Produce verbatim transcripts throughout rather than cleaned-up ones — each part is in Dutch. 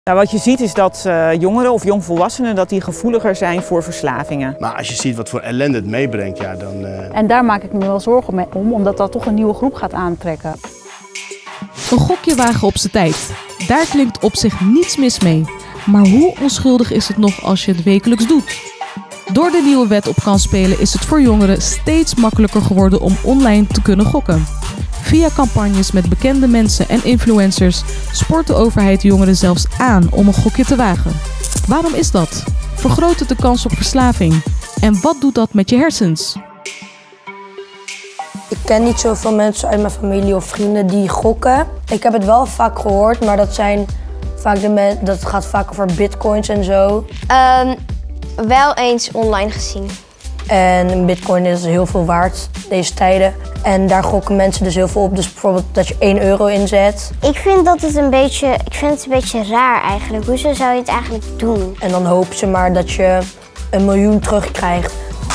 Nou, wat je ziet is dat uh, jongeren of jongvolwassenen dat die gevoeliger zijn voor verslavingen. Maar als je ziet wat voor ellende het meebrengt, ja dan... Uh... En daar maak ik me wel zorgen mee om, omdat dat toch een nieuwe groep gaat aantrekken. Een gokje wagen op zijn tijd. Daar klinkt op zich niets mis mee. Maar hoe onschuldig is het nog als je het wekelijks doet? Door de nieuwe wet op kansspelen is het voor jongeren steeds makkelijker geworden om online te kunnen gokken. Via campagnes met bekende mensen en influencers spoort de overheid jongeren zelfs aan om een gokje te wagen. Waarom is dat? Vergroot het de kans op verslaving? En wat doet dat met je hersens? Ik ken niet zoveel mensen uit mijn familie of vrienden die gokken. Ik heb het wel vaak gehoord, maar dat zijn vaak de men dat gaat vaak over bitcoins en zo. Um, wel eens online gezien. En een bitcoin is heel veel waard deze tijden. En daar gokken mensen dus heel veel op. Dus bijvoorbeeld dat je één euro inzet. Ik vind dat het een beetje, ik vind het een beetje raar eigenlijk. Hoezo zou je het eigenlijk doen? En dan hopen ze maar dat je een miljoen terugkrijgt.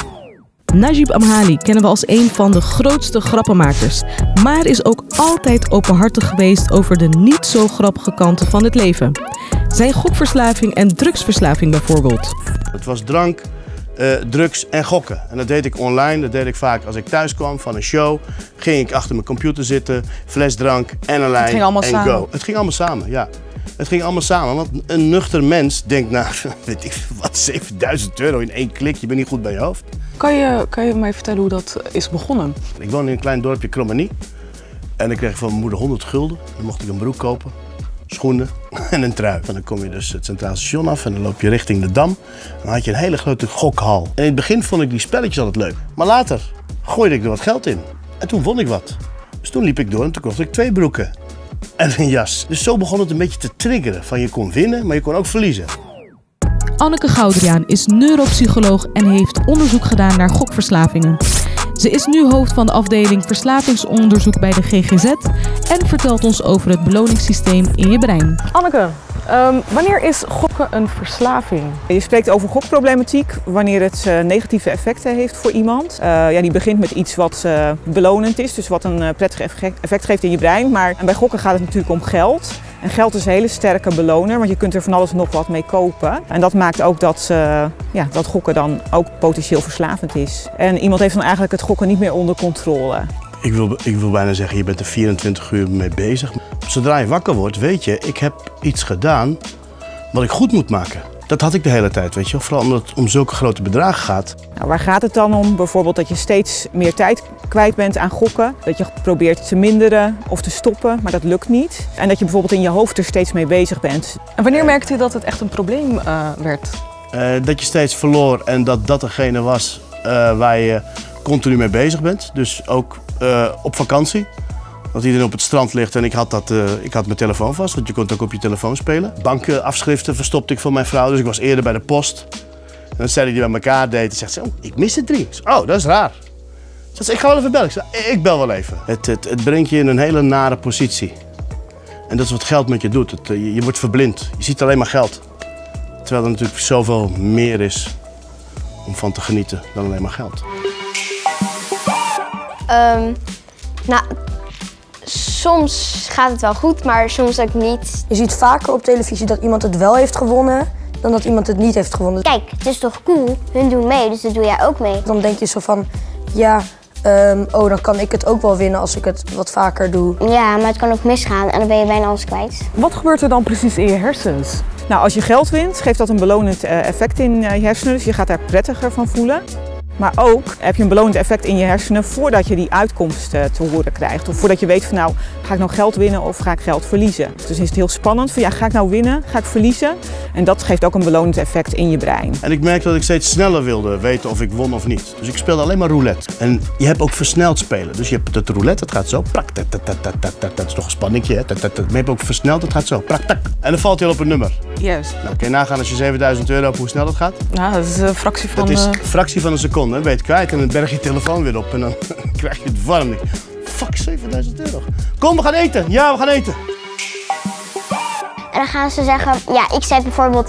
Najib Amhali kennen we als een van de grootste grappenmakers. Maar is ook altijd openhartig geweest over de niet zo grappige kanten van het leven. Zijn gokverslaving en drugsverslaving bijvoorbeeld. Het was drank, uh, drugs en gokken. En dat deed ik online, dat deed ik vaak als ik thuis kwam van een show. Ging ik achter mijn computer zitten, fles drank en een lijn en samen. go. Het ging allemaal samen, ja. Het ging allemaal samen, want een nuchter mens denkt, nou, weet ik wat, zevenduizend euro in één klik, je bent niet goed bij je hoofd. Kan je, kan je mij vertellen hoe dat is begonnen? Ik woon in een klein dorpje Krommenie en ik kreeg van mijn moeder honderd gulden. Dan mocht ik een broek kopen, schoenen en een trui. En dan kom je dus het Centraal Station af en dan loop je richting de Dam. Dan had je een hele grote gokhal. En in het begin vond ik die spelletjes altijd leuk, maar later gooide ik er wat geld in. En toen won ik wat. Dus toen liep ik door en toen kocht ik twee broeken. En een jas. Dus zo begon het een beetje te triggeren. Van je kon winnen, maar je kon ook verliezen. Anneke Goudriaan is neuropsycholoog en heeft onderzoek gedaan naar gokverslavingen. Ze is nu hoofd van de afdeling verslavingsonderzoek bij de G G Z en vertelt ons over het beloningssysteem in je brein. Anneke, um, wanneer is gokken een verslaving? Je spreekt over gokproblematiek wanneer het uh, negatieve effecten heeft voor iemand. Uh, ja, die begint met iets wat uh, belonend is, dus wat een uh, prettig effect geeft in je brein. Maar bij gokken gaat het natuurlijk om geld. En geld is een hele sterke beloner, want je kunt er van alles nog wat mee kopen. En dat maakt ook dat, uh, ja, dat gokken dan ook potentieel verslavend is. En iemand heeft dan eigenlijk het gokken niet meer onder controle. Ik wil, ik wil bijna zeggen, je bent er vierentwintig uur mee bezig. Zodra je wakker wordt, weet je, ik heb iets gedaan wat ik goed moet maken. Dat had ik de hele tijd, weet je, vooral omdat het om zulke grote bedragen gaat. Nou, waar gaat het dan om? Bijvoorbeeld dat je steeds meer tijd kwijt bent aan gokken. Dat je probeert te minderen of te stoppen, maar dat lukt niet. En dat je bijvoorbeeld in je hoofd er steeds mee bezig bent. En wanneer merkte je dat het echt een probleem uh, werd? Uh, dat je steeds verloor en dat dat degene was uh, waar je continu mee bezig bent. Dus ook uh, op vakantie. Dat iedereen op het strand ligt en ik had, dat, uh, ik had mijn telefoon vast, want je kon het ook op je telefoon spelen. Bankafschriften verstopte ik voor mijn vrouw, dus ik was eerder bij de post. En dan zei hij die bij elkaar deed en zegt ze, oh, ik mis er drie. Oh, dat is raar. Zegt ze, ik ga wel even bellen. Ik zei, ik bel wel even. Het, het, het brengt je in een hele nare positie. En dat is wat geld met je doet. Het, je, je wordt verblind. Je ziet alleen maar geld. Terwijl er natuurlijk zoveel meer is om van te genieten dan alleen maar geld. Um, nou, soms gaat het wel goed, maar soms ook niet. Je ziet vaker op televisie dat iemand het wel heeft gewonnen dan dat iemand het niet heeft gewonnen. Kijk, het is toch cool? Hun doen mee, dus dat doe jij ook mee. Dan denk je zo van, ja, um, oh, dan kan ik het ook wel winnen als ik het wat vaker doe. Ja, maar het kan ook misgaan en dan ben je bijna alles kwijt. Wat gebeurt er dan precies in je hersens? Nou, als je geld wint, geeft dat een belonend effect in je hersenen, dus je gaat daar prettiger van voelen. Maar ook heb je een belonend effect in je hersenen voordat je die uitkomst te horen krijgt. Of voordat je weet van nou, ga ik nou geld winnen of ga ik geld verliezen. Dus is het heel spannend van ja, ga ik nou winnen, ga ik verliezen? En dat geeft ook een belonend effect in je brein. En ik merkte dat ik steeds sneller wilde weten of ik won of niet. Dus ik speelde alleen maar roulette. En je hebt ook versneld spelen. Dus je hebt het roulette, het gaat zo. Prak, tak, tak, tak, tak, tak, dat is nog een spanningje. Hè? Tak, tak, tak. Maar je hebt ook versneld, het gaat zo. Prak, tak. En dan valt hij al op een nummer. Juist. Nou, kun je nagaan als je zevenduizend euro hebt hoe snel dat gaat? Nou, dat is een fractie van... Dat is een fractie van een seconde. Dan ben je het kwijt en dan berg je telefoon weer op en dan krijg je het warm. Fuck, zevenduizend euro. Kom, we gaan eten. Ja, we gaan eten. En dan gaan ze zeggen, ja, ik zet bijvoorbeeld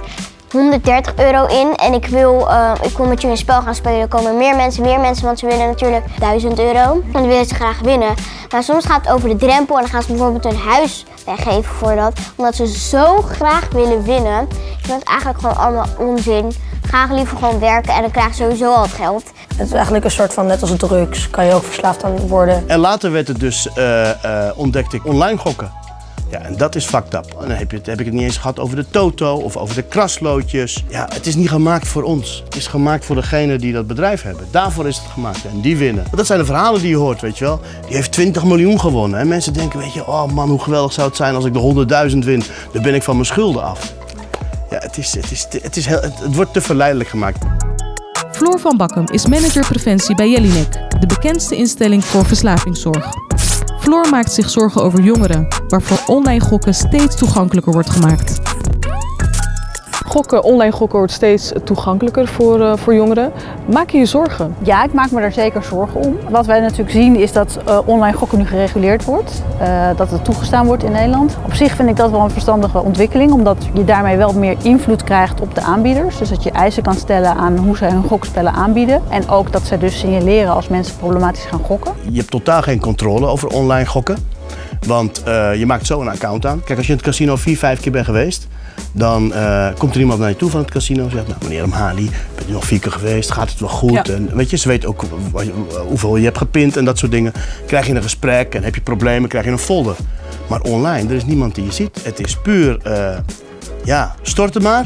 honderddertig euro in en ik wil, uh, ik wil met jullie een spel gaan spelen. Er komen meer mensen, meer mensen, want ze willen natuurlijk duizend euro. En dan willen ze graag winnen. Maar soms gaat het over de drempel en dan gaan ze bijvoorbeeld hun huis weggeven voor dat. Omdat ze zo graag willen winnen. Ik vind het eigenlijk gewoon allemaal onzin. Ga liever gewoon werken en dan krijg je sowieso al het geld. Het is eigenlijk een soort van, net als drugs, kan je ook verslaafd aan worden. En later werd het dus, uh, uh, ontdekte ik online gokken. Ja, en dat is fucked up. En dan heb, je het, heb ik het niet eens gehad over de toto of over de krasloodjes. Ja, het is niet gemaakt voor ons. Het is gemaakt voor degene die dat bedrijf hebben. Daarvoor is het gemaakt en die winnen. Dat zijn de verhalen die je hoort, weet je wel. Die heeft twintig miljoen gewonnen. En mensen denken, weet je, oh man, hoe geweldig zou het zijn als ik de honderdduizend win. Dan ben ik van mijn schulden af. Ja, het, is, het, is, het, is heel, het, het wordt te verleidelijk gemaakt. Floor van Bakkum is manager preventie bij Jelinek, de bekendste instelling voor verslavingszorg. Floor maakt zich zorgen over jongeren, waarvoor online gokken steeds toegankelijker wordt gemaakt. Gokken, online gokken wordt steeds toegankelijker voor, uh, voor jongeren. Maak je je zorgen? Ja, ik maak me daar zeker zorgen om. Wat wij natuurlijk zien is dat uh, online gokken nu gereguleerd wordt. Uh, dat het toegestaan wordt in Nederland. Op zich vind ik dat wel een verstandige ontwikkeling, omdat je daarmee wel meer invloed krijgt op de aanbieders. Dus dat je eisen kan stellen aan hoe zij hun gokspellen aanbieden. En ook dat zij dus signaleren als mensen problematisch gaan gokken. Je hebt totaal geen controle over online gokken. Want uh, je maakt zo een account aan. Kijk, als je in het casino vier, vijf keer bent geweest, dan uh, komt er iemand naar je toe van het casino en zegt, nou meneer Amhali, bent u nog vier keer geweest, gaat het wel goed? Ja. En weet je, ze weet ook hoeveel je hebt gepind en dat soort dingen. Krijg je een gesprek en heb je problemen, krijg je een folder. Maar online, er is niemand die je ziet. Het is puur, uh, ja, storten maar.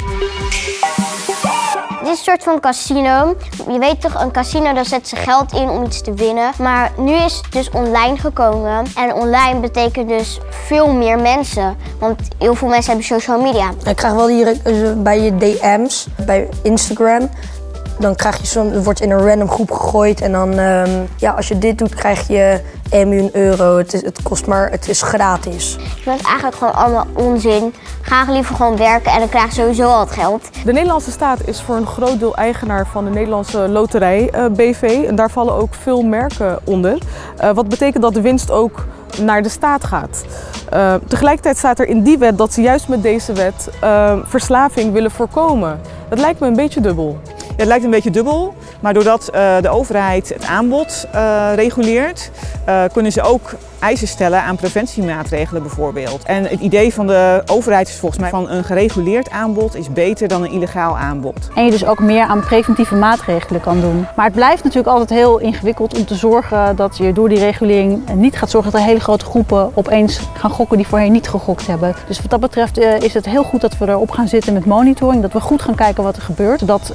Dit is een soort van casino. Je weet toch, een casino, daar zet ze geld in om iets te winnen. Maar nu is het dus online gekomen. En online betekent dus veel meer mensen. Want heel veel mensen hebben social media. Ik krijg wel hier bij je D M's, bij Instagram. Dan krijg je zo'n, wordt in een random groep gegooid. En dan, um, ja, als je dit doet, krijg je één miljoen euro. Het, is, het kost maar, het is gratis. Ik vind het eigenlijk gewoon allemaal onzin. Ga liever gewoon werken en dan krijg je sowieso al het geld. De Nederlandse staat is voor een groot deel eigenaar van de Nederlandse Loterij uh, B V. En daar vallen ook veel merken onder. Uh, wat betekent dat de winst ook naar de staat gaat. Uh, tegelijkertijd staat er in die wet dat ze juist met deze wet uh, verslaving willen voorkomen. Dat lijkt me een beetje dubbel. Ja, het lijkt een beetje dubbel, maar doordat uh, de overheid het aanbod uh, reguleert, uh, kunnen ze ook eisen stellen aan preventiemaatregelen bijvoorbeeld. En het idee van de overheid is volgens mij van een gereguleerd aanbod is beter dan een illegaal aanbod. En je dus ook meer aan preventieve maatregelen kan doen. Maar het blijft natuurlijk altijd heel ingewikkeld om te zorgen dat je door die regulering niet gaat zorgen dat er hele grote groepen opeens gaan gokken die voorheen niet gegokt hebben. Dus wat dat betreft uh, is het heel goed dat we erop gaan zitten met monitoring, dat we goed gaan kijken wat er gebeurt, zodat uh,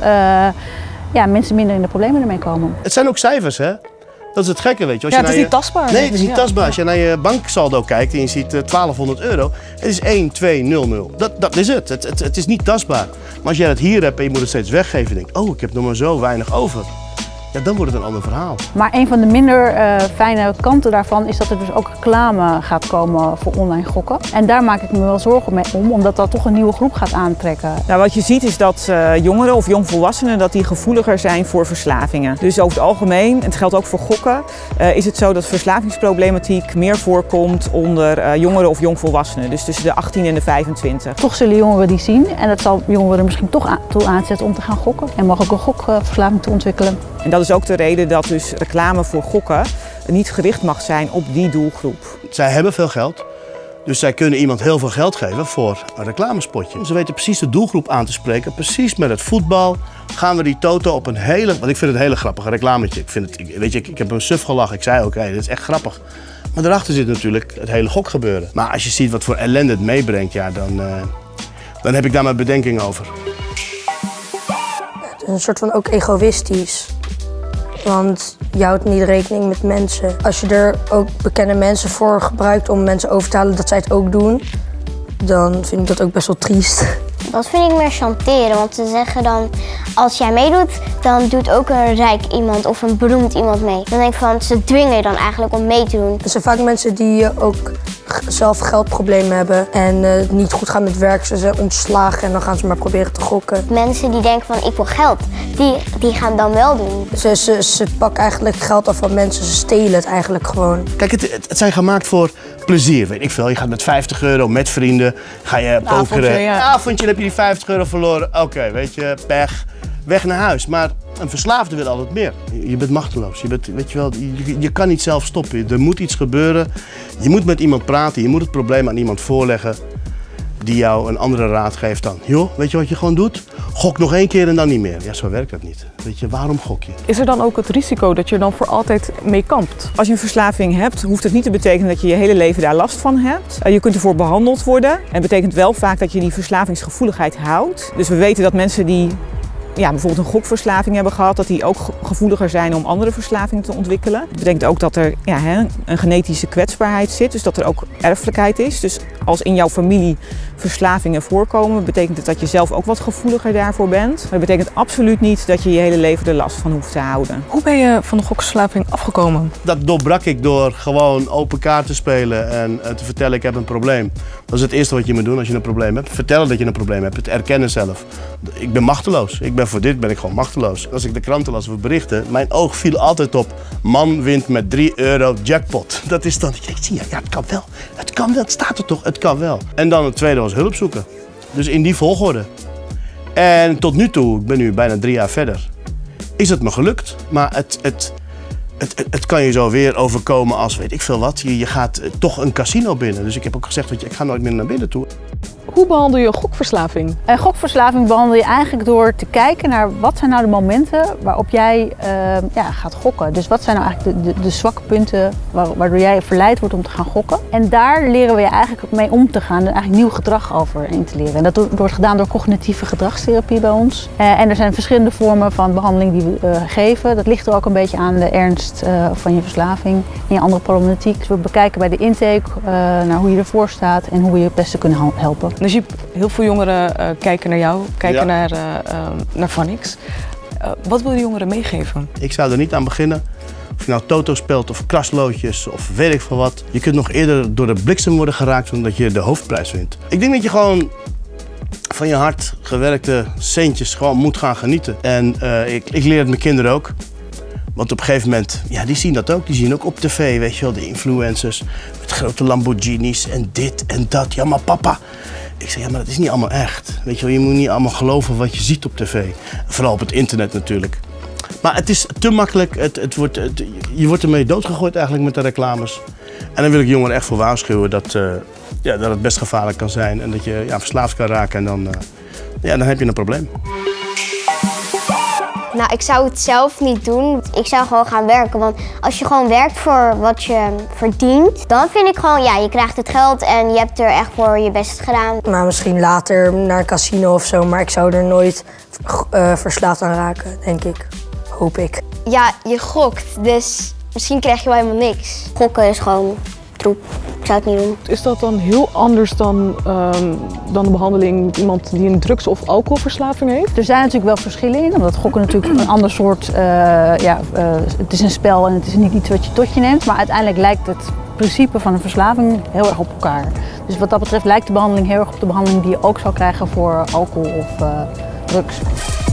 ja, mensen minder in de problemen ermee komen. Het zijn ook cijfers, hè? Dat is het gekke, weet je. Als ja, je het is je... niet tastbaar. Nee, het is niet ja. tastbaar. Als je naar je banksaldo kijkt en je ziet uh, twaalfhonderd euro, het is één, twee, nul, nul. Dat, dat is het. Het, het. Het is niet tastbaar. Maar als jij het hier hebt en je moet het steeds weggeven en denkt, oh, ik heb nog maar zo weinig over. Ja, dan wordt het een ander verhaal. Maar een van de minder uh, fijne kanten daarvan is dat er dus ook reclame gaat komen voor online gokken. En daar maak ik me wel zorgen mee om, omdat dat toch een nieuwe groep gaat aantrekken. Nou, wat je ziet is dat uh, jongeren of jongvolwassenen dat die gevoeliger zijn voor verslavingen. Dus over het algemeen, en het geldt ook voor gokken, uh, is het zo dat verslavingsproblematiek meer voorkomt onder uh, jongeren of jongvolwassenen. Dus tussen de achttien en de vijfentwintig. Toch zullen jongeren die zien en dat zal jongeren misschien toch aan, toe aanzetten om te gaan gokken. En mogelijk een gokverslaving te ontwikkelen. En dat is ook de reden dat dus reclame voor gokken niet gericht mag zijn op die doelgroep. Zij hebben veel geld, dus zij kunnen iemand heel veel geld geven voor een reclamespotje. Ze weten precies de doelgroep aan te spreken, precies met het voetbal. Gaan we die toto op een hele, want ik vind het een hele grappige reclametje. Ik vind het, weet je, ik, ik heb een suf gelachen, ik zei ook, hé, dit is echt grappig. Maar daarachter zit natuurlijk het hele gokgebeuren. Maar als je ziet wat voor ellende het meebrengt, ja, dan, uh, dan heb ik daar mijn bedenking over. Het is een soort van ook egoïstisch. Want je houdt niet rekening met mensen. Als je er ook bekende mensen voor gebruikt om mensen over te halen dat zij het ook doen, dan vind ik dat ook best wel triest. Dat vind ik meer chanteren, want ze zeggen dan, als jij meedoet, dan doet ook een rijk iemand of een beroemd iemand mee. Dan denk ik van, ze dwingen je dan eigenlijk om mee te doen. Er zijn vaak mensen die je ook zelf geldproblemen hebben en uh, het niet goed gaat met werk. Ze zijn ontslagen en dan gaan ze maar proberen te gokken. Mensen die denken van ik wil geld, die, die gaan het dan wel doen. Ze, ze, ze pakken eigenlijk geld af van mensen, ze stelen het eigenlijk gewoon. Kijk, het, het, het zijn gemaakt voor plezier, weet ik veel. Je gaat met vijftig euro met vrienden, ga je pokeren. Ja. Avondje, dan heb je die vijftig euro verloren. Oké, okay, weet je, pech, weg naar huis. Maar een verslaafde wil altijd meer. Je bent machteloos. Je, bent, weet je, wel, je, je kan niet zelf stoppen. Er moet iets gebeuren. Je moet met iemand praten. Je moet het probleem aan iemand voorleggen die jou een andere raad geeft dan. Joh, weet je wat je gewoon doet? Gok nog één keer en dan niet meer. Ja, zo werkt dat niet. Weet je, waarom gok je? Is er dan ook het risico dat je er dan voor altijd mee kampt? Als je een verslaving hebt, hoeft het niet te betekenen dat je je hele leven daar last van hebt. Je kunt ervoor behandeld worden. En het betekent wel vaak dat je die verslavingsgevoeligheid houdt. Dus we weten dat mensen die ja, bijvoorbeeld een gokverslaving hebben gehad, dat die ook gevoeliger zijn om andere verslavingen te ontwikkelen. Dat betekent ook dat er ja, een genetische kwetsbaarheid zit, dus dat er ook erfelijkheid is. Dus als in jouw familie verslavingen voorkomen, betekent het dat je zelf ook wat gevoeliger daarvoor bent. Maar dat betekent absoluut niet dat je je hele leven er last van hoeft te houden. Hoe ben je van de gokverslaving afgekomen? Dat doorbrak ik door gewoon open kaart te spelen en te vertellen ik heb een probleem. Dat is het eerste wat je moet doen als je een probleem hebt. Vertellen dat je een probleem hebt, het erkennen zelf. Ik ben machteloos. Ik ben voor dit ben ik gewoon machteloos. Als ik de kranten las of berichten, mijn oog viel altijd op. Man wint met drie euro jackpot. Dat is dan, ik zie, ja, het kan wel. Het kan wel, het staat er toch, het kan wel. En dan het tweede was hulp zoeken. Dus in die volgorde. En tot nu toe, ik ben nu bijna drie jaar verder, is het me gelukt. Maar het, het, het, het, het kan je zo weer overkomen als weet ik veel wat. Je, je gaat toch een casino binnen. Dus ik heb ook gezegd, weet je, ik ga nooit meer naar binnen toe. Hoe behandel je een gokverslaving? Een gokverslaving behandel je eigenlijk door te kijken naar wat zijn nou de momenten waarop jij uh, ja, gaat gokken. Dus wat zijn nou eigenlijk de, de, de zwakke punten waardoor jij verleid wordt om te gaan gokken. En daar leren we je eigenlijk mee om te gaan en eigenlijk nieuw gedrag over in te leren. En dat wordt gedaan door cognitieve gedragstherapie bij ons. Uh, en er zijn verschillende vormen van behandeling die we uh, geven. Dat ligt er ook een beetje aan de ernst uh, van je verslaving en je andere problematiek. Dus we bekijken bij de intake uh, naar hoe je ervoor staat en hoe we je het beste kunnen helpen. Dus je heel veel jongeren uh, kijken naar jou, kijken ja. naar, uh, uh, naar Vannix. Uh, wat wil je jongeren meegeven? Ik zou er niet aan beginnen. Of je nou toto speelt of krasloodjes of weet ik veel wat. Je kunt nog eerder door de bliksem worden geraakt dan dat je de hoofdprijs wint. Ik denk dat je gewoon van je hard gewerkte centjes gewoon moet gaan genieten. En uh, ik, ik leer het mijn kinderen ook. Want op een gegeven moment, ja, die zien dat ook. Die zien ook op tv, weet je wel, de influencers met grote Lamborghinis en dit en dat. Ja, maar papa. Ik zeg, ja, maar dat is niet allemaal echt. Weet je wel, je moet niet allemaal geloven wat je ziet op tv. Vooral op het internet natuurlijk. Maar het is te makkelijk. Het, het wordt, het, je wordt ermee doodgegooid eigenlijk met de reclames. En dan wil ik jongeren echt voor waarschuwen dat, uh, ja, dat het best gevaarlijk kan zijn. En dat je ja, verslaafd kan raken en dan, uh, ja, dan heb je een probleem. Nou, ik zou het zelf niet doen. Ik zou gewoon gaan werken, want als je gewoon werkt voor wat je verdient, dan vind ik gewoon, ja, je krijgt het geld en je hebt er echt voor je best gedaan. Maar misschien later naar een casino of zo, maar ik zou er nooit uh, verslaafd aan raken, denk ik. Hoop ik. Ja, je gokt, dus misschien krijg je wel helemaal niks. Gokken is gewoon troep. Ik zou het niet doen. Is dat dan heel anders dan, um, dan de behandeling met iemand die een drugs- of alcoholverslaving heeft? Er zijn natuurlijk wel verschillen in, omdat gokken natuurlijk een ander soort, uh, ja, uh, het is een spel en het is niet iets wat je tot je neemt, maar uiteindelijk lijkt het principe van een verslaving heel erg op elkaar. Dus wat dat betreft lijkt de behandeling heel erg op de behandeling die je ook zou krijgen voor alcohol of uh, drugs.